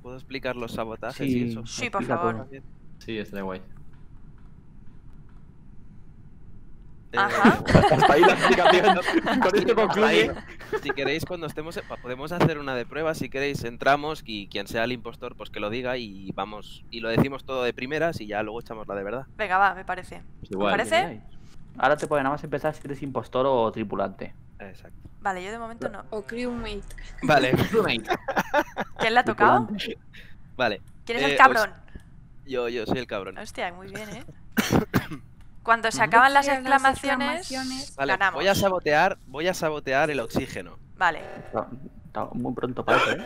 puedo explicar los sabotajes Sí, y eso. Sí, por explica favor. todo. Sí, estaría guay. Ajá. Hasta ahí la explicación. Con esto concluye. Si queréis, cuando estemos, podemos hacer una de prueba. Si queréis, entramos y quien sea el impostor, pues que lo diga y vamos y lo decimos todo de primeras y ya luego echamos la de verdad. Venga, va, me parece. Pues ¿Os igual, parece? Ahora te puede nada más empezar si eres impostor o tripulante. Exacto. Vale, yo de momento no. O crewmate. Vale, ¿Quién le ha tocado? Tripulante. vale. ¿Quién es el os- cabrón? Yo soy el cabrón. Hostia, muy bien, ¿eh? Cuando se acaban las Sí, las exclamaciones, exclamaciones. Vale, ganamos. voy a sabotear el oxígeno. Vale. Está muy pronto para eso, ¿eh?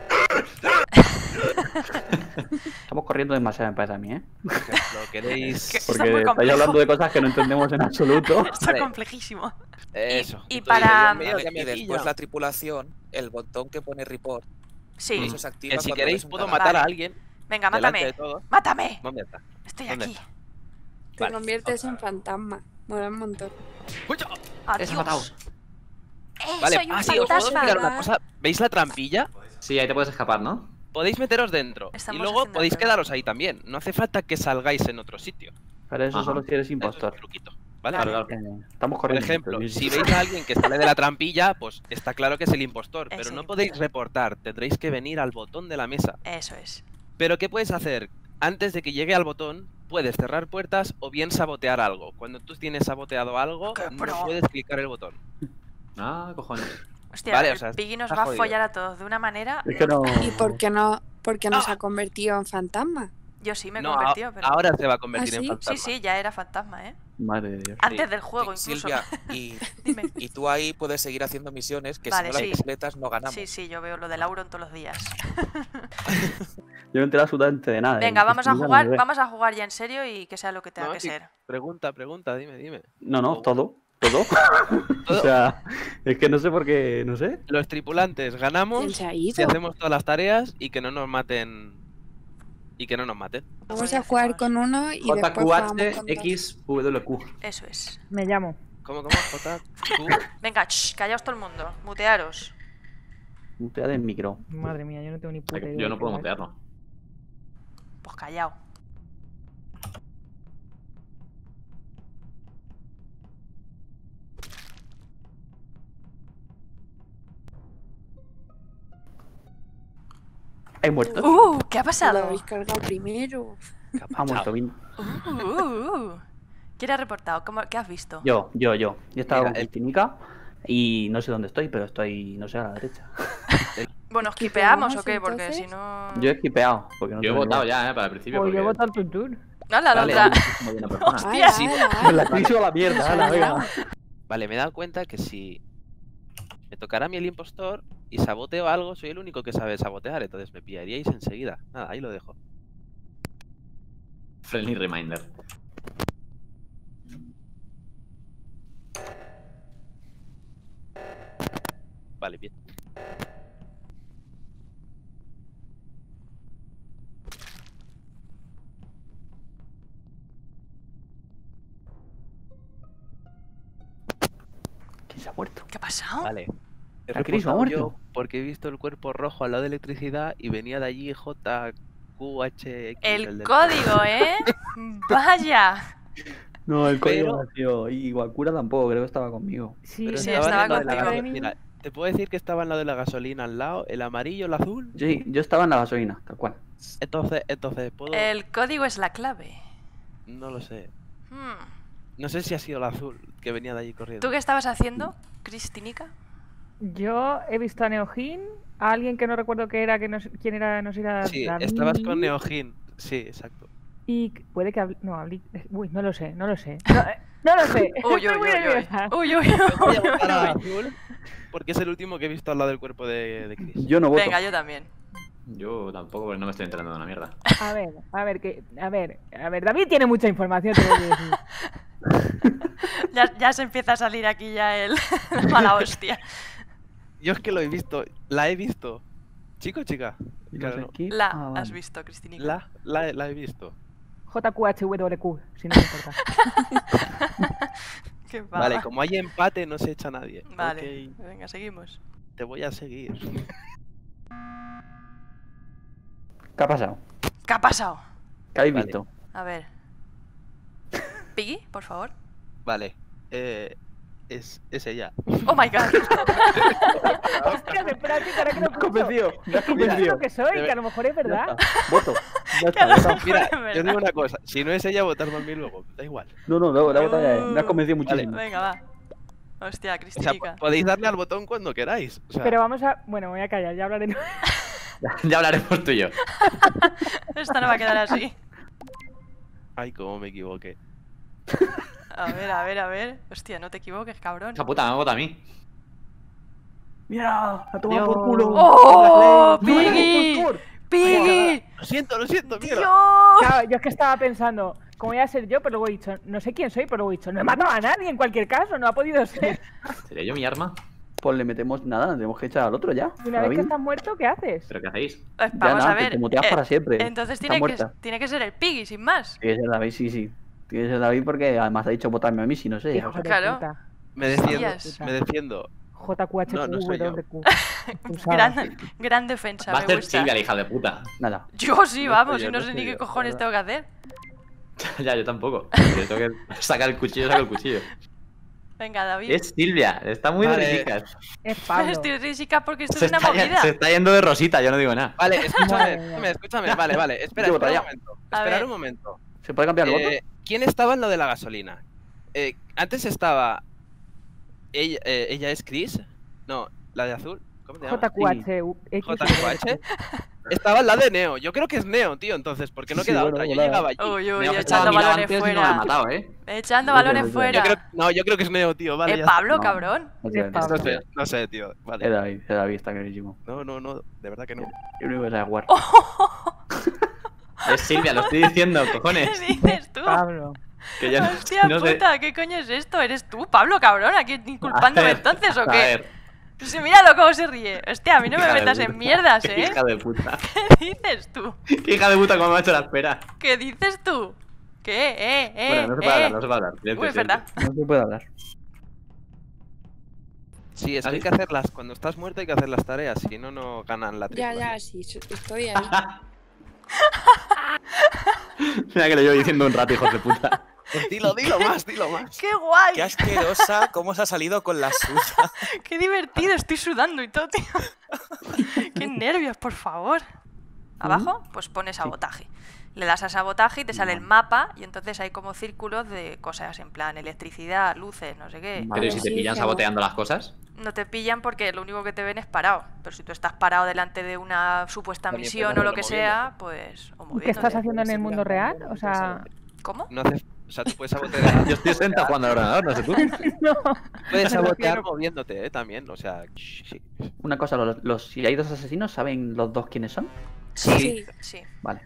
Estamos corriendo demasiado, me parece a mí, ¿eh? Por ejemplo, queréis. Que- Está Porque muy estáis complejo. hablando de cosas que no entendemos en absoluto. Esto Vale. es complejísimo. Eso. y justo para- digo, Dios mío, que me Y después pilla. la tripulación, el botón que pone report, Sí. eso se activa Que si cuando queréis ves un puedo cadáver. matar a Vale. alguien. Venga, delante mátame. de todo. ¡Mátame! ¿Dónde está? Estoy ¿Dónde aquí. está? Te Vale. conviertes en fantasma. Mola un montón. ¡Uy! ¡Adiós! matado. Vale, Soy un sí, os puedo fantasma. explicar una cosa. ¿Veis la trampilla? Sí, ahí te puedes escapar, ¿no? Podéis meteros dentro. Estamos y luego haciendo podéis la prueba. quedaros ahí también. No hace falta que salgáis en otro sitio. Pero eso Ajá. solo si eres Eso es impostor. un truquito, ¿vale? Claro. Estamos Por corriendo. ejemplo, pero si veis a alguien que sale de la trampilla, pues está claro que es el impostor. Es Pero el no podéis impostor. reportar. Tendréis que venir al botón de la mesa. Eso es. Pero ¿qué puedes hacer? Antes de que llegue al botón, puedes cerrar puertas o bien sabotear algo. Cuando tú tienes saboteado algo, ¡Qué no pro! puedes clicar el botón. Ah, cojones. Hostia, Vale, o el sea, Piggy nos está va a jodido. follar a todos de una manera. Es que no. ¿Y por qué no se ha convertido en fantasma? Yo sí me he No, convertido, pero. ahora se va a convertir ¿Ah, en sí? fantasma. Sí, sí, ya era fantasma, ¿eh? Madre de Dios. Antes del juego, Sí, incluso. Silvia, y, Dime. y tú ahí puedes seguir haciendo misiones que Vale, si no sí. las completas no ganamos. Sí, sí, yo veo lo del Auron todos los días. Yo no entiendo absolutamente de nada. Venga, ¿eh? vamos a Explícame, jugar, bebé. vamos a jugar ya en serio y que sea lo que tenga No, que sí. ser. Pregunta, dime. No, todo. Todo. Todo. O sea, es que no sé por qué. No sé. Los tripulantes ¿Quién ganamos se ha si ido? hacemos todas las tareas y que no nos maten. Y que no nos maten. Vamos a jugar con uno y después jugamos con dos. JQHXWQ. Eso es. Me llamo. ¿Cómo? Jota? ¿Tú? Venga, callaos todo el mundo. Mutearos. Mutea del micro. Madre mía, yo no tengo ni puta idea. Yo no de puedo qué va mutearlo. Pues callao. ¿Hay muertos? ¿Qué ha Lo pasado? habéis cargado primero. Ha muerto Vin. ¿Quién ha reportado? ¿Qué has visto? Yo. Yo estaba Mira, con Cristinica y no sé dónde estoy, pero estoy, no sé, a la derecha. Bueno, ¿Qué ¿esquipeamos o pegamos, qué? Porque entonces? si no. Yo he esquipeado. Porque no Yo he tengo votado ni idea. ya, para el principio. Pues yo he porque- votado al Tuntún. No, la Vale. otra. Como buena persona. Hostia, sí. La crisis o la mierda, ala, venga. Vale, me he dado cuenta que si me tocara a mí el impostor y saboteo algo, soy el único que sabe sabotear, entonces me pillaríais enseguida. Nada, ahí lo dejo. Friendly reminder. Vale, bien. ¿Quién se ha muerto? ¿Qué ha pasado? Vale. He ¿La Cris ha reportado muerto? yo porque he visto el cuerpo rojo al lado de electricidad y venía de allí JQHX. El del- código, ¿eh? Vaya. No, el Pero- código nació. Y Wakura tampoco, creo que estaba conmigo. Sí, Pero Sí, estaban estaba en lo de la contigo. gasolina. Mira, te puedo decir que estaba en lo de la gasolina al lado, el amarillo, el azul. Sí, yo estaba en la gasolina, tal cual. Entonces, puedo. El código es la clave. No lo sé. Hmm. No sé si ha sido el azul que venía de allí corriendo. ¿Tú qué estabas haciendo, Cristinica? Yo he visto a Neojin, a alguien que no recuerdo qué era, quién era, no sé si era Sí, David, estabas con Neojin. Sí, exacto. Y puede que no, uy, no lo sé. No, no lo sé. Uy, Estoy muy nerviosa. uy, uy, Voy a votar al uy. azul porque es el último que he visto al lado del cuerpo de Chris. Yo no voto. Venga, yo también. Yo tampoco, porque no me estoy enterando de una mierda. A ver, David tiene mucha información, te voy a decir. Ya se empieza a salir aquí ya el mala hostia. Yo es que lo he visto, la he visto. ¿Chico o chica? Y Claro, los no. equipos- La ah, vale. has visto, Cristinica. La he visto. JQHWQ, si no te importa. Qué Vale, pava. como hay empate, no se echa nadie. Vale, Ok, venga, seguimos. te voy a seguir. ¿Qué ha pasado? ¿Qué ha pasado? ¿Qué habéis Vale. visto? A ver. Piggy, por favor. Vale. Es ella. Oh my god. Ostras, espera, que ahora que Me lo has escucho. convencido, me has ¿Qué convencido. lo que soy? Que a lo mejor es Ya verdad. está. Voto. Ya Que a lo está, votado. mejor Mira, es yo os verdad. digo una cosa. Si no es ella, votar por mí luego. Da igual. No, la he votado ya. Me has convencido muchísimo. Venga, va. Hostia, O sea, Cristica. podéis darle al botón cuando queráis. O sea, Pero vamos a... Bueno, me voy a callar, ya hablaré. Ya hablaremos tú y yo. Esta no va a quedar así. Ay, cómo me equivoqué. A ver. Hostia, no te equivoques, cabrón. Esa puta me vota a mí. Mira, la toma Dios. por culo. ¡Oh! No, ¡Piggy! por favor. ¡Piggy! Lo siento, mierda. ¡Dios! Claro, yo es que estaba pensando, ¿cómo voy a ser yo? Pero luego he dicho, no sé quién soy, pero luego he dicho, no he matado a nadie en cualquier caso, no ha podido ser. ¿Sería yo mi arma? Pues le metemos nada, tenemos que echar al otro ya. Y una vez que estás muerto, ¿qué haces? ¿Pero qué hacéis? Pues Ya vamos nada, a ver. te muteas para siempre. Entonces Está tiene muerta. que ser el Piggy, sin más. Tiene que ser David, sí. Tiene que ser David porque además ha dicho votarme a mí si no sé. Hijo o sea. de Claro. puta. Me defiendo. Hostias. Me defiendo. JQHQ, No soy yo. WQ. Gran defensa, Va a me ser gusta. Silvia, la hija de puta. Nada. Yo sí, No vamos, soy yo, y no no sé soy ni qué yo, cojones la tengo que hacer. Ya, yo tampoco. Yo tengo que sacar el cuchillo, saco el cuchillo. Venga, David. Es Silvia, está muy Vale. risicas. Es Pablo. Estoy risica porque esto Se es una está, movida. se está yendo de rosita, yo no digo nada. Vale, Madre mía. escúchame. Vale. Espera Yo un votaría. momento. A Esperar ver. un momento. ¿Se puede cambiar el voto? ¿Quién estaba en lo de la gasolina? Antes estaba. Ella es Chris. No, la de azul. ¿Cómo te llamas? JQHQ. JQH. Estaba en la de Neo. Yo creo que es Neo, tío, entonces, porque no Sí, queda bueno, otra. Yo volada. llegaba allí. Uy, Me ha echando echado balones antes y no me ha fuera. matado, ¿eh? Echando Yo balones creo- fuera. Yo creo que es Neo, tío. Vale, ya está. Pablo, No. cabrón. Es Pablo. No sé, tío. Es Vale. David, está clarísimo. No, de verdad que no. Yo único que sabe jugar. Es Silvia, lo estoy diciendo, ¿Qué cojones. dices tú? Pablo. Que yo no, Hostia no sé. puta, ¿qué coño es esto? ¿Eres tú, Pablo, cabrón? ¿Aquí inculpándome A ver, entonces o a qué? ver, Sí, míralo cómo se ríe. Hostia, a mí no me hija de metas puta. en mierdas, Qué ¿eh? hija de puta. ¿Qué dices tú? Qué hija de puta, cómo me ha hecho la espera. ¿Qué dices tú? ¿Qué? Bueno, no se puede hablar, no se puede hablar. Silencio, Uy, es silencio. verdad. No se puede hablar. Sí, es que ¿Ah, hay sí? que hacerlas. Cuando estás muerto hay que hacer las tareas, si no, no ganan la Ya, tripulación. sí, estoy ahí. Mira que lo llevo diciendo un rato, hijos de puta. Pues dilo más. ¡Qué guay! Qué asquerosa cómo se ha salido con la suya. ¡Qué divertido! Estoy sudando y todo, tío. ¡Qué nervios, por favor! Abajo, pues pones sabotaje. Le das a sabotaje y te sale el mapa y entonces hay como círculos de cosas en plan electricidad, luces, no sé qué. Pero ¿y si te sí, pillan claro. saboteando las cosas? No te pillan porque lo único que te ven es parado. Pero si tú estás parado delante de una supuesta También misión puedes o lo hacerlo que sea, pues... O ¿Y qué estás moviéndote. haciendo en el mundo real? O sea, ¿Cómo? No hace... O sea, tú puedes sabotear, Yo estoy sentado jugando al ordenador, no sé tú. no. puedes sabotear moviéndote, también. O sea, sí. Una cosa, si hay dos asesinos, ¿saben los dos quiénes son? Sí. Sí. Vale.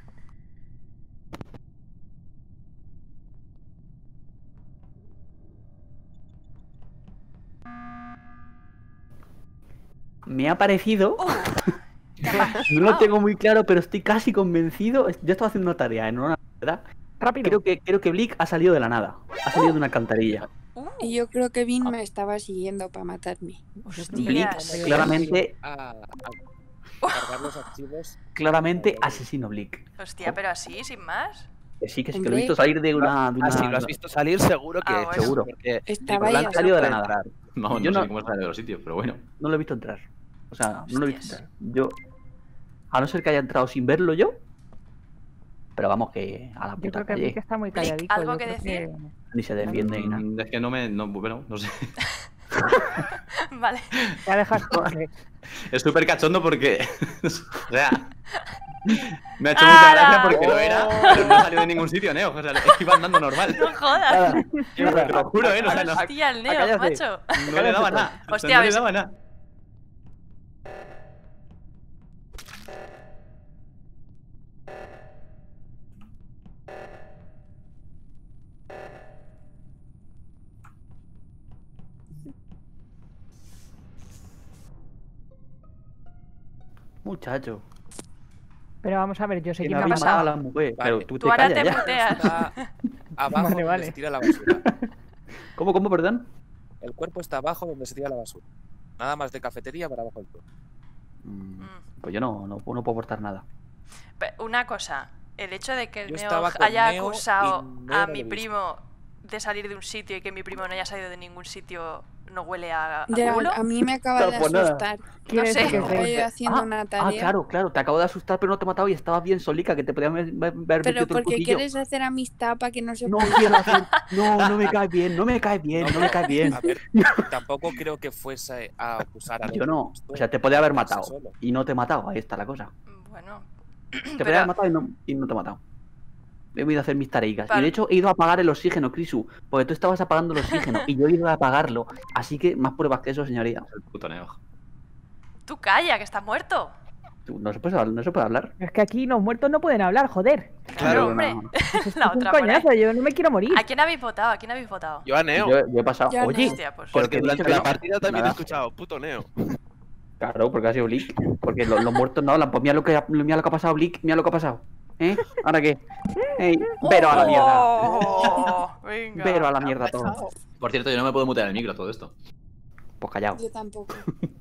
Me ha parecido, ¿Qué ha pasado? no lo tengo muy claro, pero estoy casi convencido. Yo estaba haciendo una tarea en una ¿verdad? Rápido. Creo que Blick ha salido de la nada. Ha salido de una alcantarilla. Y yo creo que Vin me estaba siguiendo para matarme. Blick Hostias. claramente, A cargar los archivos. claramente asesino Blick. Hostia, pero así, sin más. Que sí, que lo he Hombre. visto salir de una... Ah, si lo has visto salir, seguro que... Ah, bueno. Seguro. Porque Estaba ahí. Nicolás ha salido de la puede nada. entrar. Vamos, Yo no sé no- cómo sale de los sitios, pero bueno. No lo he visto entrar. O sea, no lo he visto Hostias. entrar. Yo... A no ser que haya entrado sin verlo yo. Pero vamos, que a la Yo puta creo que calle. Blick está muy Blick, calladito. ¿algo yo que creo decir? Ni se defiende ni nada. Es que no me... No, bueno, no sé. Vale. Ya dejas correr. Es súper cachondo porque... o sea... Me ha hecho mucha ¡Hala! gracia porque lo era, pero no salió de ningún sitio, Neo. O sea, iba andando normal. No jodas. Te lo juro, o sea, no, Hostia, el Neo, cállate. macho. no le daba nada. O sea, Hostia, no le ¿ves? daba nada. Muchacho. Pero vamos a ver, yo sé Que quién no me ha habéis pasado? matado a la mujer. Vale. Pero tú te Tú ahora callas te ya. muteas. Está abajo Vale, donde vale. se tira la basura. ¿Cómo, perdón? El cuerpo está abajo donde se tira la basura. Nada más de cafetería para abajo del todo. Pues yo no puedo aportar nada. Una cosa, el hecho de que Yo Neo estaba con haya Neo acusado y Neo a no mi lo he primo de salir de un sitio y que mi primo no haya salido de ningún sitio, ¿no huele a Ya, culo? a mí me acaba No, de pues nada. asustar. ¿Quién es sé. el que Estaba sé? yo haciendo una tarea. claro, te acabo de asustar, pero no te he matado y estabas bien solica, que te podían haber Pero metido el ¿por qué cuchillo. quieres hacer amistad para que no se No pueda? quiero hacer. No me cae bien, no me cae bien, no me cae bien. A ver, tampoco creo que fuese a acusar a Yo no. O sea, te podía haber quedarse matado. solo. Y no te he matado, ahí está la cosa. Bueno, Te Pero- podía haber matado y no te he matado. He ido a hacer mis tareitas. Y Vale. de hecho he ido a apagar el oxígeno, Crisu. Porque tú estabas apagando el oxígeno y yo he ido a apagarlo. Así que más pruebas que eso, señoría. El puto Neo. tú calla, que estás muerto. No se puede hablar. Es que aquí los muertos no pueden hablar, joder. Claro, no, hombre. no. La Es un otra por ahí. coñazo, yo no me quiero morir. ¿A quién habéis votado? ¿A quién habéis votado? Yo a Neo. Yo he pasado. Ya no. Oye, Hostia, pues. Pero Porque que he durante dicho que la no. partida también he Nada. escuchado, puto Neo. Claro, porque ha sido Blick. Porque los muertos no hablan. Pues mira lo que ha pasado, Blick. Mira lo que ha pasado. ¿Eh? ¿Ahora qué? ¡Ey! Pero a la mierda. Oh, venga. Pero a la mierda todo. Por cierto, yo no me puedo mutear el micro todo esto. Pues callado. Yo tampoco.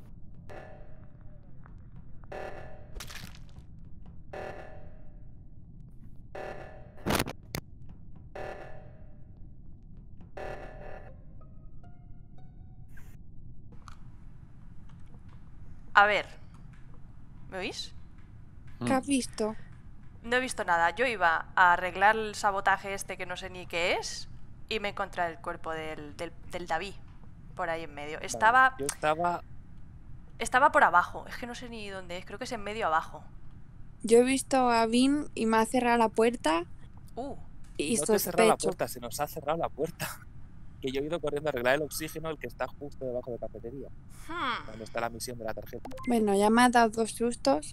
A ver. ¿Me oís? ¿Qué has visto? No he visto nada. Yo iba a arreglar el sabotaje este que no sé ni qué es y me encontré el cuerpo del David por ahí en medio. Vale, Estaba Yo estaba. estaba por abajo. Es que no sé ni dónde es. Creo que es en medio abajo. Yo he visto a Vin y me ha cerrado la puerta y No te he cerrado la sospecho. puerta, se nos ha cerrado la puerta. Que yo he ido corriendo a arreglar el oxígeno, el que está justo debajo de cafetería, Hmm. donde está la misión de la tarjeta. Bueno, ya me ha dado 2 sustos.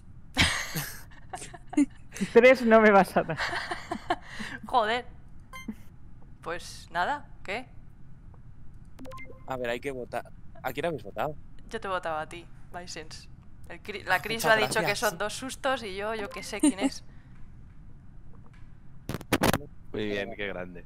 3 no me vas a dar. Joder. Pues nada, ¿qué? A ver, hay que votar. ¿A quién habéis votado? Yo te votaba a ti, Vicens. La Cris Muchas me ha dicho que gracias. son 2 sustos y yo qué sé quién es. Muy bien, qué grande.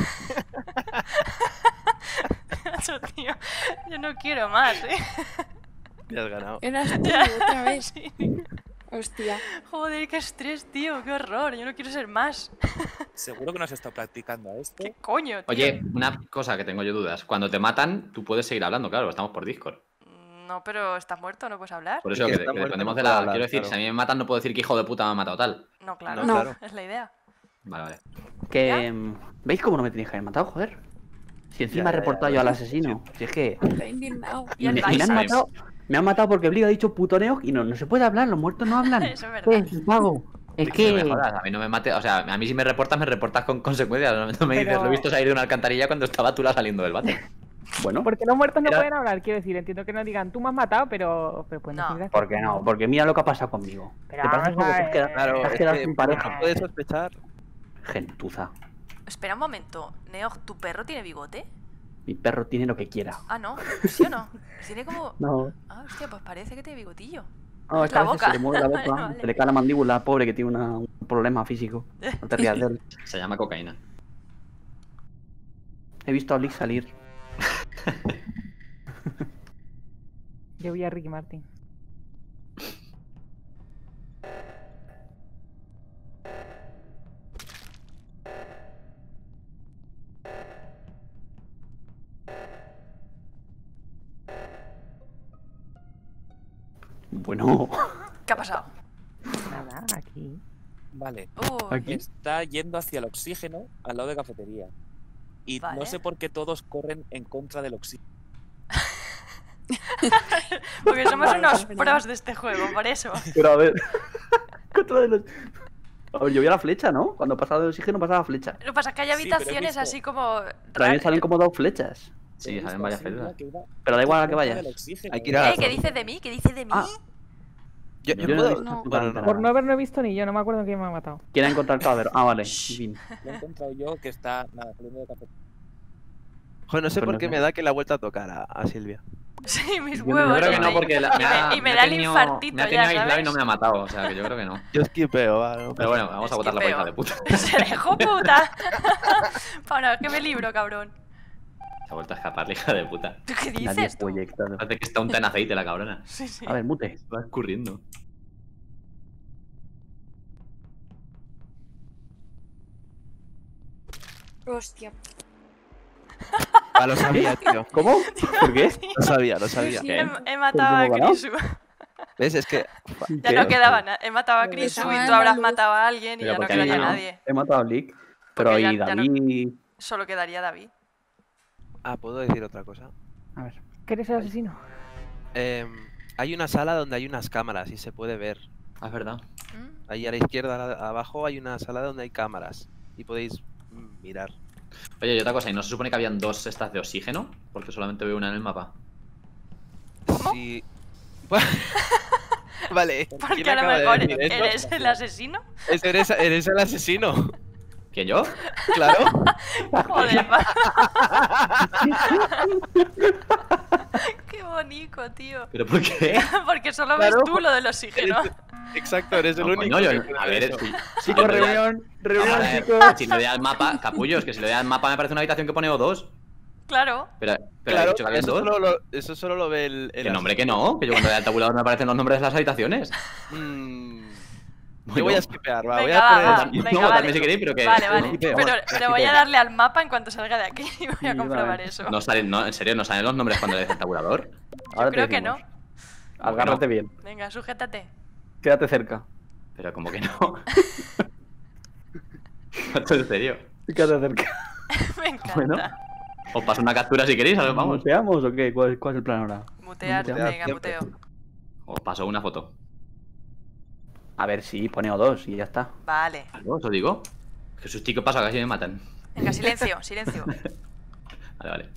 Eso, tío, yo no quiero más, ¿eh? Ya has ganado. Eras tú otra vez. Sí. Hostia. Joder, qué estrés, tío, qué horror. Yo no quiero ser más. Seguro que no se está practicando a esto. ¿Qué coño, tío? Oye, una cosa que tengo yo dudas. Cuando te matan, tú puedes seguir hablando, claro, estamos por Discord. No, pero estás muerto, no puedes hablar. Por eso Es que, que está que muerto, dependemos no de puede la. hablar, Quiero decir, claro. si a mí me matan, no puedo decir que hijo de puta me ha matado tal. No, claro, No, No. claro. es la idea. Vale, vale. Que. ¿Veis cómo no me tenéis que haber matado, joder? Si encima he reportado yo al asesino. Si es que. Está indignado. Y el me han Bison. matado. Me han matado porque Blick ha dicho puto Neo y no se puede hablar, los muertos no hablan. Eso es verdad. Vago. Es No me que. jodas, a mí no me mate, o sea, a mí si me reportas con consecuencias. No me dices, Pero- lo he visto salir de una alcantarilla cuando estaba Tula saliendo del bate. Bueno, Porque los muertos no Era- pueden hablar, quiero decir, entiendo que no digan tú me has matado, pero pueden No. decir gracias. ¿por qué no? Porque mira lo que ha pasado conmigo. Pero ¿Te parece vamos poco? a Te has quedado- ver. Claro, te has es quedado que sin pareja. no puedes sospechar. Gentuza. Espera un momento. Neo, ¿tu perro tiene bigote? Mi perro tiene lo que quiera. Ah, no. ¿Sí o no? Tiene como... No. Ah, hostia, pues parece que tiene bigotillo. No, Es es que la a veces boca. se le mueve la boca, Vale, vale. se le cae la mandíbula, pobre que tiene un problema físico. No te rías de él. Se llama cocaína. He visto a Blick salir. Yo voy a Ricky Martin. Bueno, ¿Qué ha pasado? Nada, aquí. Vale. Aquí. Está yendo hacia el oxígeno al lado de cafetería. Y Vale. no sé por qué todos corren en contra del oxígeno. Porque somos unos Vale. pros de este juego, por eso. pero a ver. Contra de los- A ver, yo vi a la flecha, ¿no? Cuando pasaba el oxígeno pasaba flecha. Lo que pasa es que hay Sí, pero he habitaciones visto- así como... También salen como dos flechas. Sí, He salen visto varias a Silvia fechas. que iba Pero da igual a en que contra vayas. del oxígeno. Hay que ir a la ¿Qué dice de mí? ¿Qué dice de mí? Ah. Yo Yo no he puedo. visto No. Bueno, no. Por no haberlo visto ni yo, no me acuerdo quién me ha matado. Quieren encontrar el cadáver. Ah, vale. En fin. Lo he encontrado yo que está nada, saliendo de cafetería. Joder, no sé Pero por no qué sé. me da que la ha vuelto a tocar a Silvia. Sí, mis Yo huevos. Yo creo que hombre. no, porque Y me da el infartito me ha ya, tenido aislado y ¿sabes? no me ha matado, o sea que yo creo que no. Yo esquipeo, va. no Pero pasa bueno, nada. vamos a votarla por hija de Esquipeo. puta. Se dejó puta. Para que me libro, cabrón. Se ha vuelto a escapar la hija de puta. ¿Tú qué Nadie dices tú? puede, claro. Parece que está unta en aceite la cabrona. Sí, sí. A ver, mute. Va escurriendo. Hostia. Ah, lo sabía, tío. ¿Cómo? ¿Por qué? Lo sabía, lo sabía. Sí. He matado a ¿Cómo ganado? Krisu. ¿Ves? Es que... Ya no quedaba nada. He matado a Pero Krisu estaba y en tú la habrás luz. matado a alguien y Pero ya no porque quedaría no. nadie. He matado a Blick. Pero Porque y ya no- David... Solo quedaría David. Ah, ¿puedo decir otra cosa? A ver. ¿Que eres el asesino? Hay una sala donde hay unas cámaras y se puede ver. Ah, es verdad. ¿Mm? Ahí a la izquierda, abajo, hay una sala donde hay cámaras. Y podéis mirar. Oye, y otra cosa, ¿y no se supone que habían 2 estas de oxígeno? Porque solamente veo una en el mapa. ¿Cómo? Sí. Vale. Porque ¿quién a lo acaba de mejor decir esto? eres el asesino. Eres el asesino. ¿Quién, yo? Claro. Joder, Qué bonito, tío. ¿Pero por qué? Porque solo ves Claro. tú lo del oxígeno. Exacto, eres el No, único. coño, que yo- a puede ver, eso. Chicos, Yo- reunión, reunión, A ver, chicos. si le doy al mapa, capullos, que si le doy al mapa me parece una habitación que pone O2. Claro. Pero he Claro, dicho que habían 2. eso solo lo ve el Que nombre que no, que yo cuando le doy al tabulador me aparecen los nombres de las habitaciones. Yo Bueno. voy a esquipear, va. Voy Venga, a va, poner va. aquí. Venga, No, vale. también si queréis, pero que... Vale, vale. Skipeo, Pero voy a darle al mapa en cuanto salga de aquí y voy a Sí, comprobar vale. eso. No salen, no, en serio, no salen los nombres cuando le des el tabulador. Ahora te creo que decimos. Agárrate bien. Venga, sujétate. Quédate cerca. Pero como que no. Esto en serio. Quédate cerca. Me encanta. Bueno. Os paso una captura si queréis, ¿sabes? Vamos. ¿Muteamos o qué? ¿Cuál es el plan ahora? Mutear, Mutear venga, siempre. muteo. Os paso una foto. A ver, sí, pone O2 y ya está. Vale. ¿Algo? ¿Os lo digo? Que susti, ¿qué pasa? Casi me matan. Venga, silencio, silencio. Vale, vale.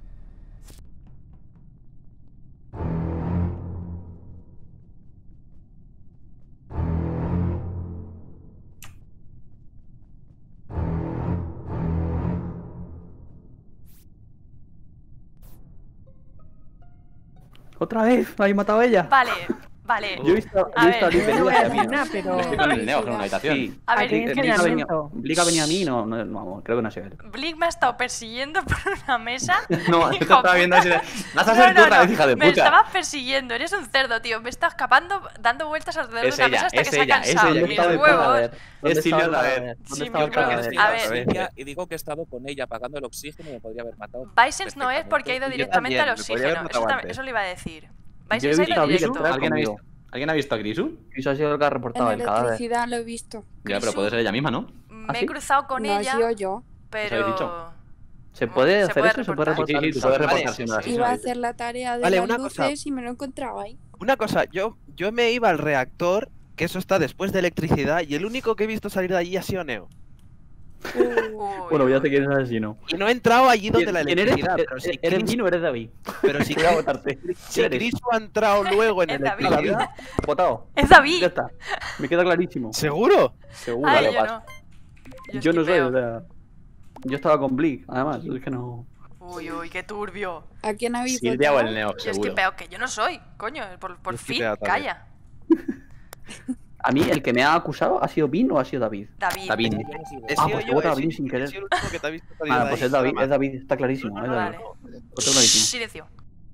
¿Otra vez? ¿La habéis matado a ella? Vale, vale. Yo he visto A a ver. Blick No voy a venir decir nada, pero... Estoy con el Neo en una habitación. Sí. A ver, Aquí Blick en Blick ha venido, momento. Blick ha venido a mí, no, vamos, creo que no ha sido él. me ha estado persiguiendo por una mesa. No, yo te Hijo estaba viendo así de... ¡Vas a No, ser tú no, otra no. vez, hija de Me puta! estabas persiguiendo, eres un cerdo, tío. Me está escapando, dando vueltas alrededor Es de una ella, mesa hasta es que se ha ella, es cansado. ella. Mis ¿Dónde estaba el huevos. cadáver? ¿Dónde Es estaba el Silvia cadáver? David. ¿Dónde Sí, estaba el yo creo que cadáver? sí. A ver. Silvia, y digo que he estado con ella apagando el oxígeno y me podría haber matado. Bisons no es porque ha ido Yo directamente al también, me podría haber oxígeno. matado antes. Eso le iba a decir. Yo he Bisons ha visto ido a Blick directo. entrar ¿Alguien ha conmigo. visto? ¿Alguien ha visto a Grisu? Eso ha sido el que ha reportado En el cadáver. electricidad lo he visto. Ya, pero puede ser ella misma, ¿no? Me ¿Ah, he sí? cruzado con No ha ella, sido yo. habéis pero. dicho? ¿Se puede Se hacer puede eso? ¿Se puede reportar. reportar? Sí, sí, tú puedes Vale, reportar siendo la Iba a asesina. hacer la tarea de Vale, las una cosa. luces y me lo he encontrado ahí. Una cosa, yo me iba al reactor, que eso está después de electricidad, y el único que he visto salir de allí ha sido Neo. Uy, Bueno, ya uy. sé quién es el asesino. Y no he entrado allí donde la ¿Quién eres? electricidad, pero si ¿Eres Chris- Vin o eres David? pero si Voy a Chris- votarte. si eres? Crisu ha entrado luego en Es David. electricidad, Votado. Es David. Ya está. Me queda clarísimo. ¿seguro? Seguro. Ay, Vale, yo vas. no. Yo no soy, esquipeo. o sea. Yo estaba con Blick, además. Es que no. Uy, uy, qué turbio. ¿A quién habéis Silvia o votado? el Neo, Yo seguro. esquipeo, que yo no soy, coño. Por Yo fin, esquipeo también. calla. A mí, el que me ha acusado ha sido Vin o ha sido David. David. David. Yo no he sido. He Ah, sido pues yo, he votado he Vin sido- sin querer. he sido el único que te ha visto salir Ah, de pues ahí, es David, nada más. es David, está clarísimo. Es David. Vale. Lo tengo clarísimo. Silencio.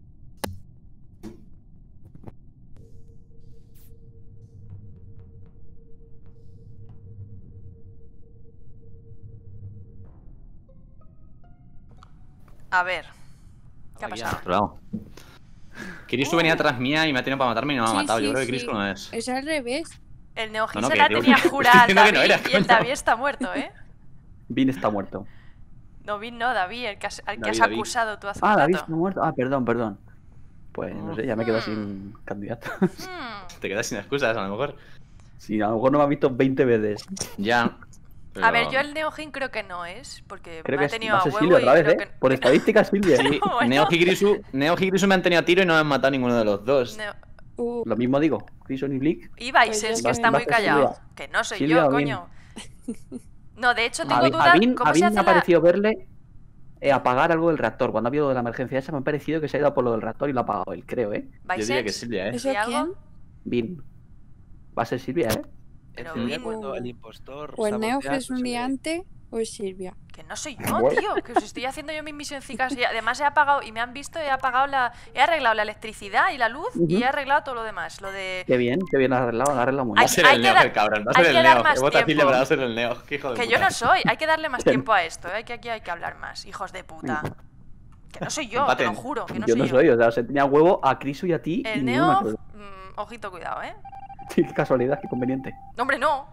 A ver. ¿Qué ha Aquí, pasado? al otro lado. Kirisu venía atrás mía y me ha tenido para matarme y no me ha Sí, matado. Yo sí, creo que sí. Kirisu no es. Es al revés. El Neogin No, no, se que la digo tenía que- jurada al estoy diciendo que no David era, y el coño. David está muerto, ¿eh? Vin está muerto. No, Vin, no, David, el que al que has David. acusado tú hace Ah, un David rato. está muerto. Ah, perdón. Pues no sé, ya me quedo Mm. sin candidato. Hmm. Te quedas sin excusas, a lo mejor. Sí, a lo mejor no me ha visto 20 veces. Ya. A ver, yo el Neogin creo que no es, porque Creo me que ha tenido va a a ser huevo Silvia y otra vez, creo ¿eh? que... Por estadística, Silvia. Sí, Bueno. Neo y Kirisu me han tenido a tiro y no me han matado ninguno de los dos. Neo- Lo mismo digo. Grison y Blick. Y Pues Bisons, yo que está va a muy ser callado. Silvia. Que no soy Silvia yo, o Vin. coño. No, de hecho tengo A dudas. Vin ¿Cómo se hace me ha la...? parecido verle apagar algo del reactor. Cuando ha habido de la emergencia esa, me ha parecido que se ha ido a por lo del reactor y lo ha apagado él, creo, ¿eh? Yo diría que Bisons? Silvia, ¿eh? ¿Eso ¿Y algo? quién? Vin. Va a ser Silvia, ¿eh? Pero teoría, Vin- cuando el impostor O el Neoj sabotea, es no un se ve. liante o es Silvia. Que no soy yo, tío, que os estoy haciendo yo mis misioncicas y además he apagado, y me han visto, he arreglado la electricidad y la luz y he arreglado todo lo demás, lo de... Qué bien lo has arreglado muy Hay- Va a bien. ser hay el que Neo, dar- el cabrón. Va a hay ser que el dar Neo. más Vota Silvia, tiempo. pero va a ser el Neo. Qué hijo de Que puta. yo no soy, hay que darle más tiempo a esto, que aquí hay que hablar más, hijos de puta. Que no soy yo, te lo Empaten. juro, que no Yo soy no yo. soy, o sea, se tenía huevo a Crisu y a ti. y El ninguno Neo, me acuerdo. ojito, cuidado, ¿eh? Sí, qué casualidad, qué conveniente. No, hombre, no.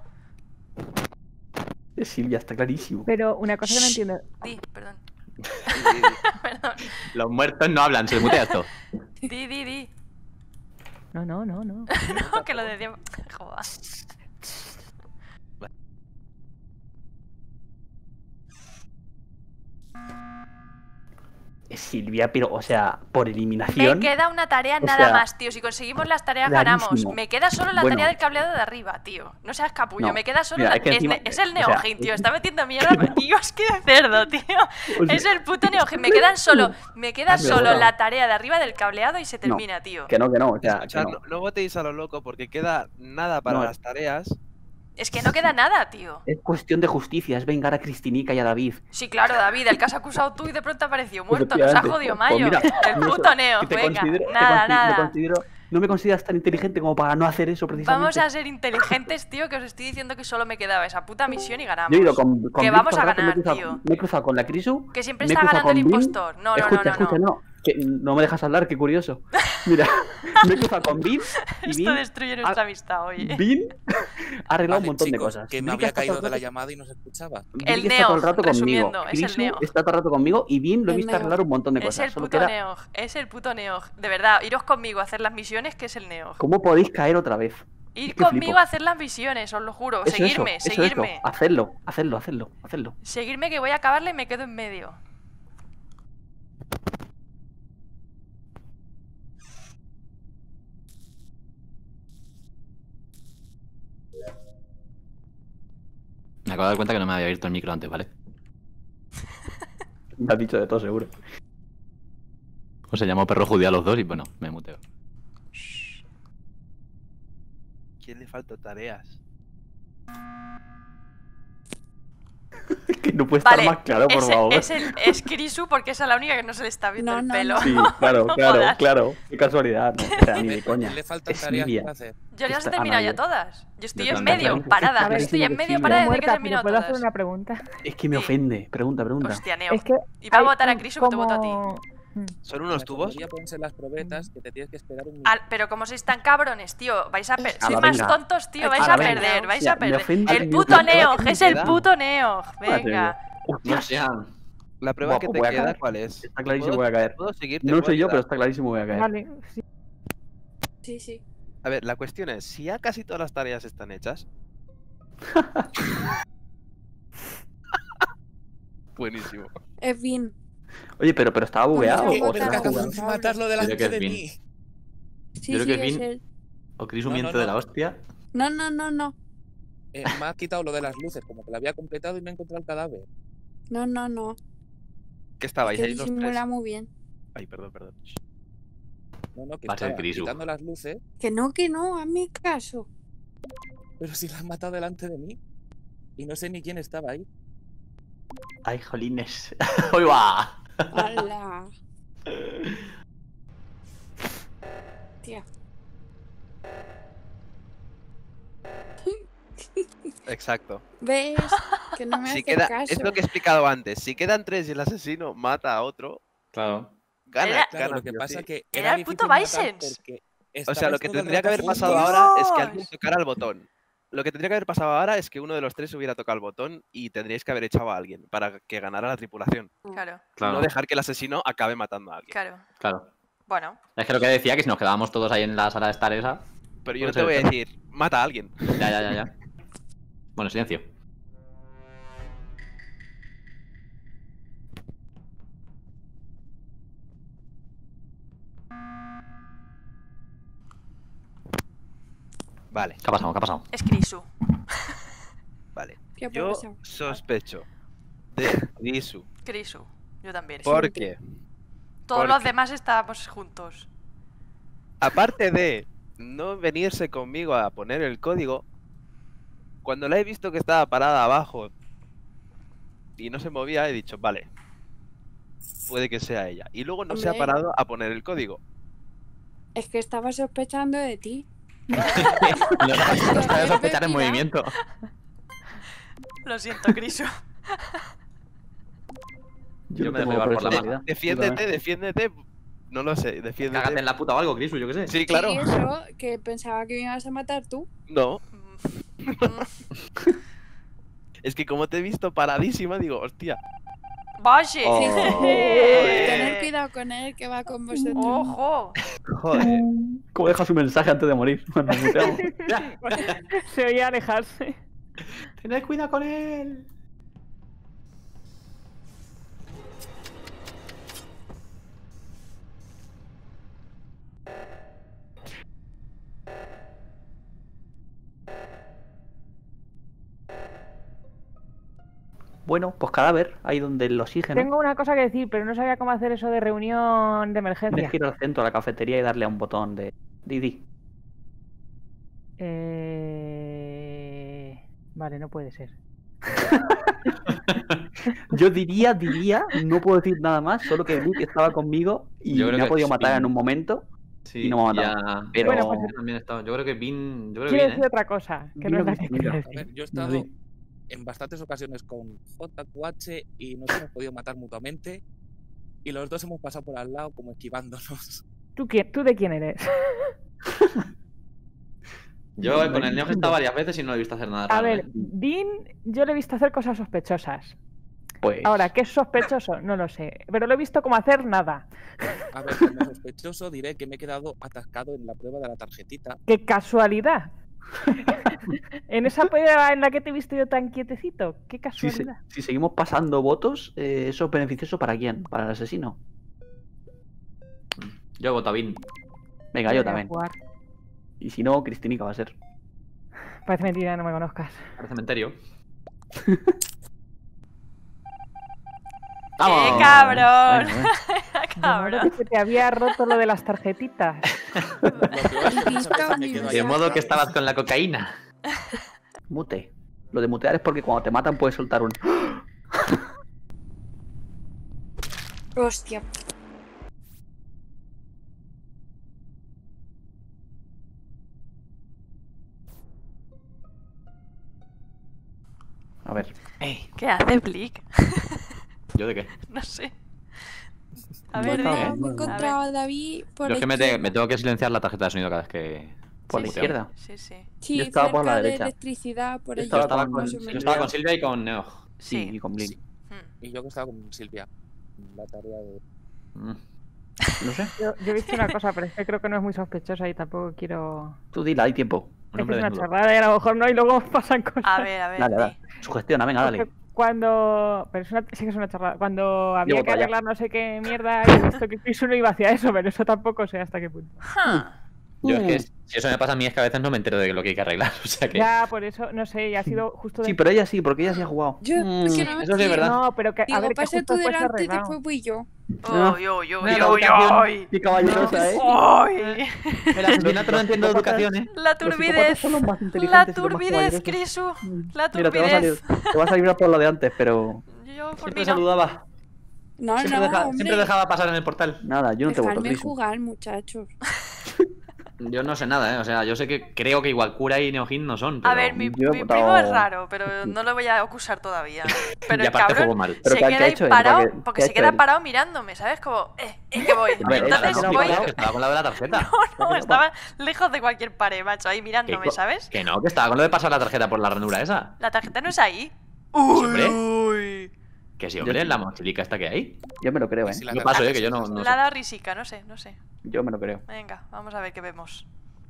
Es Silvia, está clarísimo. Pero una cosa que no entiendo. Di, perdón. Sí, Perdón. Los muertos no hablan, se les mutea esto. Di. No. No, que lo decía... Joder. Es Silvia, pero, o sea, por Me eliminación. queda una tarea o nada sea, más, tío. Si conseguimos las tareas, clarísimo. ganamos. Me queda solo la Bueno. tarea del cableado de arriba, tío. No seas capullo. No. Me queda solo Mira, la... es que encima- es el o sea, Neogin, tío. Está metiendo mierda. Tío, es que de cerdo, tío. O sea, Es el puto Neogin. Me queda solo Hazlo, la tarea de arriba del cableado y se termina, tío. Que no, o sea, Escuchad, que no. no votéis a lo loco porque queda nada para No. las tareas. Es que no queda nada, tío. Es cuestión de justicia, es vengar a Cristinica y a David. Sí, claro, David, el que has acusado tú y de pronto apareció muerto. Nos ha Efectivamente. jodido Pues Mayo. mira, El no puto sé, Neo. te Venga, considero- nada. no me consideras tan inteligente como para no hacer eso precisamente. Vamos a ser inteligentes, tío, que os estoy diciendo que solo me quedaba esa puta misión y ganamos. Yo he ido con Que Vic vamos todo a el rato, me he ganar, cruzado- tío. Me he cruzado con la Crisu. Que siempre me he está cruzado ganando el con Vin. impostor. No, Escucha, no. Que no me dejas hablar, qué curioso. Mira, me he cruzado con Vin y Esto destruye nuestra amistad hoy. Vin ha arreglado Vale, un montón de chicos, cosas. que me Vic había está todo caído el de la rato- llamada y no se escuchaba. Vic El está todo el Neo, rato conmigo. resumiendo, es el Crisu Neo. está todo el rato conmigo y Vin lo he El visto Neo. arreglar un montón de Es cosas. el Solo puto queda- Neog, es el puto Neog. De verdad, iros conmigo a hacer las misiones, que es el Neog. ¿Cómo podéis caer otra vez? Ir Es que conmigo flipo. a hacer las misiones, os lo juro. Eso, Seguirme, eso. seguirme. Hacerlo. Seguirme que voy a acabarla y me quedo en medio. Me acabo de dar cuenta que no me había abierto el micro antes, ¿vale? Me has dicho de todo seguro. O se llamó perro judío a los dos y bueno, me muteo. ¿Quién le falta tareas? Que no puede estar Vale, más claro, por favor. es Krisu porque esa es la única que no se le está viendo No, el no, pelo. no. Sí, claro, No jodas. claro. Qué casualidad. No, o sea, ni de coña. Le faltan Es tareas Silvia. por hacer. Yo ya las he Está- terminado no, ya yo- todas. Yo estoy Yo en también. medio, Está parada. Yo clarísimo estoy en que medio sí, parada yo desde que he Muerta, pero terminado ¿puedo hacer todas. una pregunta? Es que me Sí. ofende. Pregunta. Hostia, Neo. Es que. Y va a hay votar a un- Krisu que te voto a ti. ¿Son unos La tubos? tontería pueden ser las probetas que te tienes que esperar un Pero como sois tan cabrones, tío, vais a perder. Ala, Sois más venga. tontos, tío, vais Ala, a venga. perder, vais Ya, a me perder. ofende El el puto YouTube. Neo, ¿Qué es el queda? puto Neo. Madre Venga. No sean. La prueba Buah, que pues te voy a queda, caer. ¿cuál es? Está clarísimo, ¿Puedo- voy a caer. ¿Puedo seguirte? No ¿Puedo soy yo, ayudar? pero está clarísimo voy a caer. Vale, sí. Sí. A ver, la cuestión es, si ya casi todas las tareas están hechas... Buenísimo. Es bien. Oye, pero estaba bugueado. Pues O que sea, acabas de Acabas de matarlo delante que es de Vin. mí. Sí, Yo creo sí, que es Vin- él. O Crisu No, miente no, de la no. hostia. No. Me ha quitado lo de las luces, como que lo había completado y me he encontrado el cadáver. No. ¿Qué estabais Que ahí los disimula tres? muy bien. Ay, perdón. No, que Va a ser estaba Krisu. quitando las luces, Que no, hazme caso. pero si la han matado delante de mí. Y no sé ni quién estaba ahí. Ay, jolines. ¡Hoy va! Hola. Tía. Exacto. ¿Ves? Que no me Si hace queda, caso. es lo que he explicado antes. Si quedan tres y el asesino mata a otro, Claro. gana. Era- Claro, gana lo que sí o pasa sí. que Era el difícil puto matar Bisons. porque O sea, estabais lo que todo el tendría que rato haber pasado juntos. ahora es que Dios. alguien tocara el botón. Lo que tendría que haber pasado ahora es que uno de los tres hubiera tocado el botón y tendríais que haber echado a alguien para que ganara la tripulación. Claro, Claro. No dejar que el asesino acabe matando a alguien. claro. Claro. Bueno, Es que lo que decía que si nos quedábamos todos ahí en la sala de estar esa. Pero yo no Puede te voy a ser. decir, mata a alguien. Ya. Bueno, silencio. Vale, ¿Qué ha pasado? ¿Qué ha pasado? es Krisu. vale. ¿Qué ha Yo pasado? sospecho de Isu. Krisu. Yo también. Porque, Todos ¿por los qué? demás estábamos juntos. aparte de no venirse conmigo a poner el código, Cuando la he visto que estaba parada abajo y no se movía, he dicho, vale, puede que sea ella. Y luego no se ha Hombre. parado a poner el código. Es que estaba sospechando de ti. Lo estaba de sospechar en Mira. movimiento. Lo siento, Crisu. Yo me tengo dejo llevar por la personalidad. Defiéndete. No lo sé, Cágate defiéndete. en la puta o algo, Crisu, yo qué sé. Sí, claro. Y eso, que pensaba que me ibas a matar tú. No, Mm, es que como te he visto paradísima, digo, hostia. Vaya. Oh. Tener cuidado con él que va con vosotros. Ojo. Joder. ¿Cómo deja su mensaje antes de morir? Bueno, nos muteamos. Se oía alejarse. Tened cuidado con él. Bueno, pues cadáver, ahí donde el oxígeno. Tengo una cosa que decir, pero no sabía cómo hacer eso de reunión de emergencia. Tienes que ir al centro, a la cafetería y darle a un botón de Didi. Vale, no puede ser. Yo diría, no puedo decir nada más, solo que Luke estaba conmigo y Yo creo me ha que podido sí. matar en un momento. Sí, Y no me ha matado. ya- Pero- Bueno, pues- yo también he estado. Yo creo que Vin. Yo creo que Quiero Vin, decir otra cosa, que no es la que Mira, quiero A decir. ver, yo he No estado sé. en bastantes ocasiones con JQH y nos hemos podido matar mutuamente. Y los dos hemos pasado por al lado como esquivándonos. ¿Tú de quién eres? Yo con el Neo he estado varias veces y no lo he visto hacer nada A raro, ver, ¿eh? Dean, yo le he visto hacer cosas sospechosas. Pues. Ahora, ¿qué es sospechoso? No lo sé. Pero lo he visto como hacer nada. A ver, como sospechoso diré que me he quedado atascado en la prueba de la tarjetita. ¡Qué casualidad! En esa prueba en la que te he visto yo tan quietecito. ¡Qué Si, casualidad! si seguimos pasando votos, ¿eso es beneficioso para quién? ¿Para el asesino? Yo voto a Vin. Venga, Voy yo a también. jugar. Y si no, Cristinica va a ser. Parece mentira, no me conozcas. Al cementerio. ¡Qué ¡Vamos! cabrón! Bueno, De modo Cabrón. que se te había roto lo de las tarjetitas. Lo peor es que Y muchas veces me visto quedo mi ahí De modo que atascado. estabas con la cocaína. Mute. Lo de mutear es porque cuando te matan puedes soltar un. Hostia. A ver. ¿Qué hace Blick? ¿Yo de qué? No sé. A No ver, está di. bien. No, me he encontrado a David por Yo es que me, izquierda. me tengo que silenciar la tarjeta de sonido cada vez que. Por la Sí, sí. izquierda. Sí, sí. Sí, Yo estaba por la cerca de derecha. electricidad, por Yo allí. Yo estaba con- con, más o yo menos. estaba con Silvia y con Neo. Sí, Sí. y con Blin. Mm. Y yo que estaba con Silvia. La tarea de. Mm. No sé. Yo he visto una cosa, pero es que creo que no es muy sospechosa y tampoco quiero. Tú dila, hay tiempo. Un Es que hombre es una desnudo. chorrada y a lo mejor no, y luego pasan cosas. A ver, Dale, di. dale. Sugestiona, venga, dale. Porque cuando. Pero sí que es una chorrada. Cuando había Llevo que para allá. arreglar no sé qué mierda, y he visto que Chris no iba hacia eso, pero eso tampoco sé hasta qué punto. Ja. Yo es que si eso me pasa a mí es que a veces no me entero de lo que hay que arreglar. O sea que. Ya, por eso, no sé, y ha sido justo Sí, de... pero ella sí, porque ella sí ha jugado. Yo, es que no me eso sí es fío. verdad. No, pero que, a Digo, ver, que pasa justo tú después se ha delante y arreglado. después voy yo. Uy, uy, uy, Mira, uy, educación. uy. Qué caballerosa, ¿eh? Uy. El asesinato no entiendo educación, ¿eh? La Los psicópatas turbidez. son los más La inteligentes y los más turbidez, caballerosos. Crisu. La Mira, te va a salir, turbidez. te va a salir por lo de antes, pero Yo por Siempre mí no. saludaba. No, Siempre, no, hombre. siempre dejaba pasar en el portal. nada, yo no te voto, Dejadme Chris. jugar, muchachos. Yo no sé nada, ¿eh? O sea, yo sé que creo que igual Cura y Neojin no son. A pero- ver, mi yo he primo votado- es raro, pero no lo voy a acusar todavía. Pero Y el aparte cabrón juego mal. Pero se ¿qué ha queda ahí hecho él? parado, ¿Qué porque ha se hecho queda él? parado mirándome, ¿sabes? Como, que voy. A ver, Entonces él ha voy... parado. Que estaba con la de la tarjeta. No, estaba lejos de cualquier pared, macho, ahí mirándome, co- ¿sabes? Que no, que estaba con lo de pasar la tarjeta por la ranura esa. La tarjeta no es ahí. hombre. Uy. Que sí, hombre, en la mochilica esta que hay. Yo me lo creo, Y ¿eh? si la Yo tarjeta paso, que se yo no, pasa. no La ha sé. dado risica, no sé, no sé. Yo me lo creo. Venga, vamos a ver qué vemos.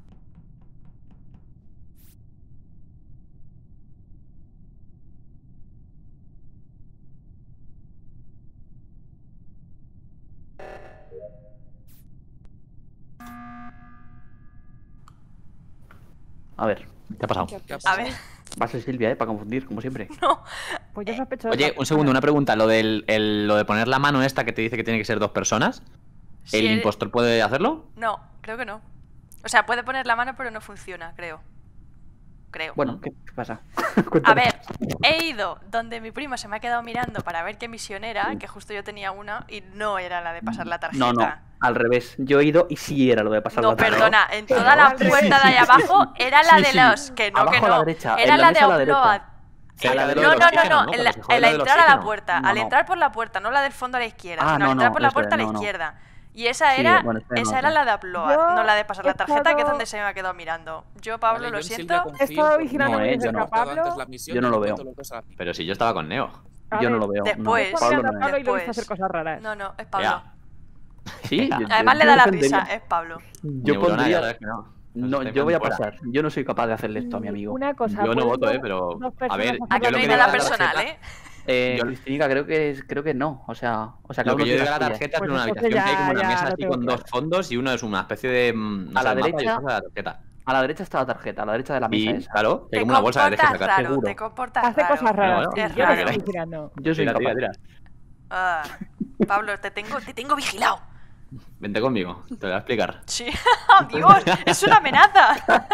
A ver, ¿Qué ha pasado? ¿Qué ha ¿Qué ha pasado? A ver, va a ser Silvia, ¿eh? Para confundir, como siempre. Pues yo sospecho de Oye, otra un segundo, cosa. una pregunta. Lo de poner la mano esta que te dice que tiene que ser dos personas. si ¿El eres- impostor puede hacerlo? No, creo que no. O sea, puede poner la mano, pero no funciona, creo. creo. Bueno, ¿qué pasa? A Cuéntame. ver, he ido donde mi primo se me ha quedado mirando para ver qué misión era, que justo yo tenía una y no era la de pasar la tarjeta. No, al revés. Yo he ido y sí era lo de pasar No, la tarjeta. perdona, en toda la puerta de ahí abajo era la de los... Que no, Abajo que a la no. derecha, Era en la la de mesa a la derecha. upload. Sí, la de No, los no, oxígenos, no, ¿no? en Cuando se juega la lo del entrar a la oxígeno. puerta, No, al no. entrar por la puerta, no la del fondo a la izquierda, Ah, sino al no, entrar no, por la eso puerta a es, la no, no. izquierda. Y esa Sí, era, bueno, espera, esa no, era no. la de upload, Yo no la de pasar he la tarjeta, que es estado- donde se me ha quedado mirando. Yo, Pablo, Vale, lo yo en siento. Silvia confío He estado porque vigilando No, muy de yo cerca no. a estaba antes Pablo. la misión Yo y no me lo veo. cuento los dos a la vez. Pero si yo estaba con Neo. A Yo no ver, lo veo. después. No, Pablo Pablo no, no Pablo es. y lo he visto Después. hacer cosas raras. No, no, es Pablo. Ya. Sí, Además le da la defendería. risa, es Pablo. Yo Neurona, pondría... ya sabes que no. No, Nos yo voy a estáis pasar. Yo no soy capaz de hacerle esto a mi amigo. Una cosa, Yo no ¿pueden voto, dos- pero, dos a personas ver, hacer Aquí yo no lo hay que nada diga la personal, tarjeta- ¿eh? Cristina, creo que no. O sea cada Lo que uno yo diga tiene la suya. tarjeta es Pues una entonces habitación que hay como ya una mesa lo así tengo con claro. dos fondos y uno es una especie de. No A sé, la el mapa y derecha- otra es la tarjeta. A la derecha está la tarjeta, a la derecha de la mesa Y esa. claro, que Te hay como una bolsa de comportas sacar. raro, seguro. te comportas Hace raro. cosas raras. No, sí, es yo lo raro. estoy vigilando. Yo soy Tira, incapaz. tira, tira. Ah, Pablo, te tengo vigilado. Vente conmigo, te lo voy a explicar. Sí. ¡Oh, Dios! ¡Es una amenaza!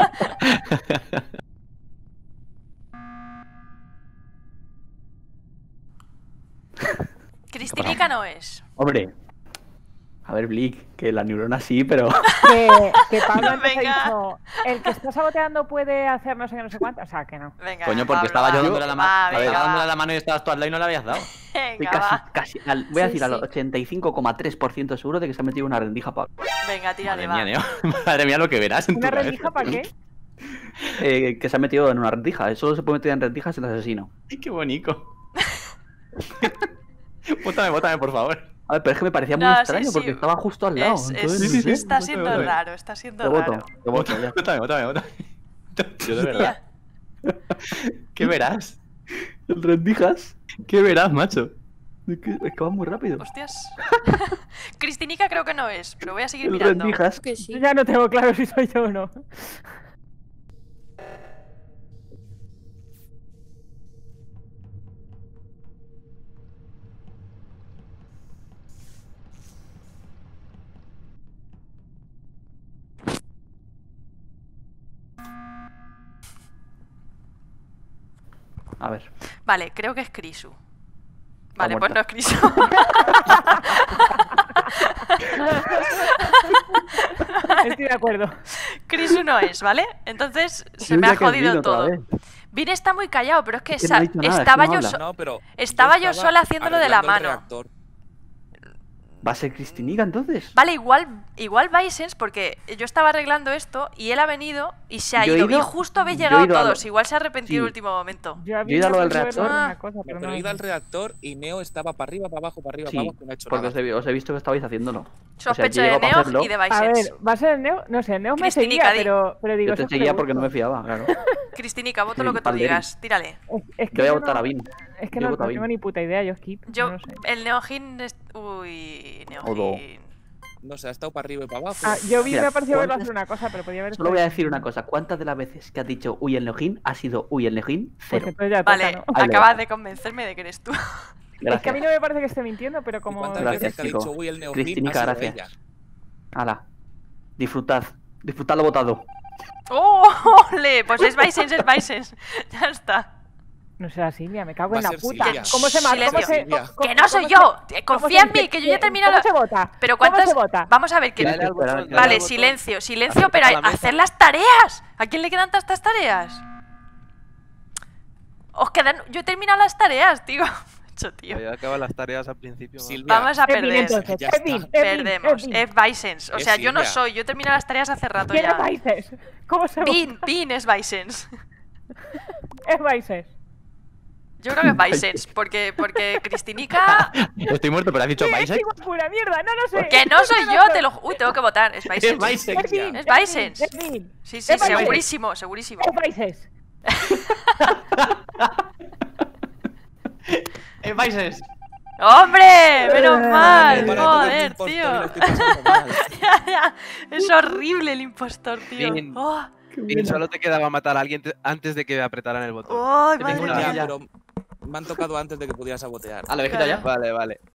Cristinica no es. Hombre. A ver, Blick, que la neurona sí, pero... Que Pablo antes Venga. ha dicho, el que está saboteando puede hacer no sé qué, no sé cuánto. O sea, que no. Venga, Coño, porque Pablo, estaba yo va. dándole la Va, mano. venga, Estaba va. dándole la mano y estabas tú al lado y no le habías dado. Estoy Venga, casi, va. casi voy a Sí, decir al sí. 85,3% seguro de que se ha metido una rendija, Pablo. Venga, tírale, Madre mía, va. Neo. Madre mía, lo que verás en tu ¿Una cabeza. rendija para qué? Que se ha metido en una rendija. Solo se puede meter en rendijas el asesino. Ay, qué bonito. Bótame, por favor. A ver, pero es que me parecía muy No, sí, extraño sí. porque estaba justo al lado. entonces, no sé. Está siendo Voto. raro, está siendo Te voto, raro. te voto, ya. Bótame. Yo de verdad. ¿Qué verás? ¿En rendijas? ¿Qué verás, macho? Es que va muy rápido. Hostias. Cristinica creo que no es, pero voy a seguir En mirando. rendijas. Que sí. Yo ya no tengo claro si soy yo o no. A ver. Vale, creo que es Crisu. Vale, muerta. pues no es Crisu. Estoy de acuerdo. Crisu no es, ¿vale? Entonces se Yo me ha diría que es jodido Vin otra todo. vez. Vin está muy callado, pero es que, Es que no ha dicho nada, es que estaba no yo habla. so- No, pero estaba yo sola haciéndolo de la arreglando el mano. reactor. ¿Va a ser Cristinica entonces? Vale, igual Vicens, porque yo estaba arreglando esto y él ha venido y se ha Yo he ido. Y ido- justo habéis yo he llegado ido a lo- todos. Igual se ha arrepentido en el Sí. último momento. Yo Yo he ido a lo del pensado reactor. en una cosa, No, pero pero no. he ido al reactor y Neo estaba para arriba, para abajo, para arriba, Sí, para abajo, y no ha hecho porque nada. os he visto que estabais haciéndolo. Sospecho yo de llego para Neo hacerlo. y de A Vicens. ver, ¿va a ser el Neo? No sé, el Neo me Cristinica, seguía, pero digo... Yo te eso es seguía porque no me pregunto. fiaba, claro. Cristinica, voto lo que tú Valderi. digas. Tírale. Es que Yo voy a yo votar no- a Vin. Es que Yo no, voto a no Vin. tengo ni puta idea, yo skip. Yo, No sé. el Neojin... Uy, Neojin. No sé, ha estado para arriba y para abajo. Ah, yo vi, Mira, me ha parecido verlo ¿cuántas- hacer una cosa, pero podía haber... Solo voy a estado- decir una cosa. ¿Cuántas de las veces que has dicho uy el Neojin ha sido uy el Neojin? Pues Cero. entonces ya toca, Vale, ¿no? Ahí le acabas dejo. de convencerme de que eres tú. Es que a mí Gracias. no me parece que esté mintiendo, pero ¿Y como... cuántas Gracias, veces que ha chico. dicho uy el Neojin Cristinica, ha sido gracias. ella? Hala. Disfrutad. Disfrutad lo votado. ¡Oh, ole! Pues es Vicens, es Vicens. Ya está. No será Silvia, me cago Va en a la ser puta. Silvia. ¿Cómo se llama? ¿Cómo Silencio. se...? Silvia. ¡Que no soy cómo yo! se- Confía en cómo se- mí, que yo ya he terminado ¿Cómo la... se vota? Pero ¿Cómo ¿cuántas...? se vota? Vamos a ver, que... Dale al botón, dale al Vale, botón. silencio, silencio, Acerca pero hay... la mesa. ¡hacer las tareas! ¿A quién le quedan tantas tareas? Os quedan... Yo he terminado las tareas, tío. Hecho, tío. Había acabado las tareas al principio. ¿no? Silvia. Vamos a Es Vin, perder. entonces. Ya Es Vin, está. es Vin, Perdemos. es Vin. Es Vicens. O Es sea, yo no Silvia. soy. Yo he terminado las tareas hace rato ¿Quién ya. es Vices? ¿Cómo se vota? Vin es Vicens. Es Vices. Yo creo que es Vicens. Porque Cristinica... Estoy muerto, pero has dicho Es Bicep. pura mierda, no lo sé. Que no soy yo, te lo... Uy, tengo que votar. Es Es Vicens. Bicep. Es Vin, Es Vin, Vicens. Es Vin. Sí, sí, Es Vicens. segurísimo, segurísimo. Es Vices. Es Bicep. ¡Hombre! ¡Menos mal! Para todo el Joder, impostor y tío. lo estoy pasando mal. Ya, ya. Es horrible el impostor, tío. Vin. ¡Oh! Y solo te quedaba matar a alguien antes de que apretaran el botón. ¡Oh, Te madre tengo mía! Ya, ya. pero me han tocado antes de que pudiera sabotear. Ah, ¿lo habéis quitado ya? Vale, vale.